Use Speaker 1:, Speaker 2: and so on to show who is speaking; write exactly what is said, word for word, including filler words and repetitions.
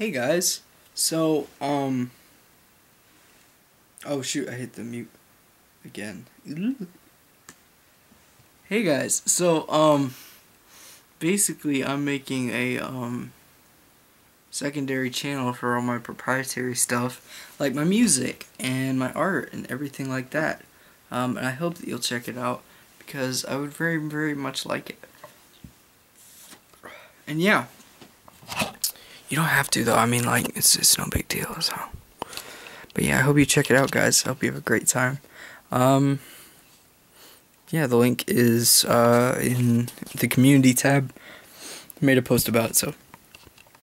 Speaker 1: Hey guys, so, um, oh shoot, I hit the mute again. Hey guys, so, um, basically I'm making a, um, secondary channel for all my proprietary stuff, like my music and my art and everything like that. Um, and I hope that you'll check it out, because I would very, very much like it. And yeah. You don't have to though, I mean, like, it's, it's no big deal, so. But yeah, I hope you check it out, guys. I hope you have a great time. Um, yeah, the link is uh, in the community tab. I made a post about it, so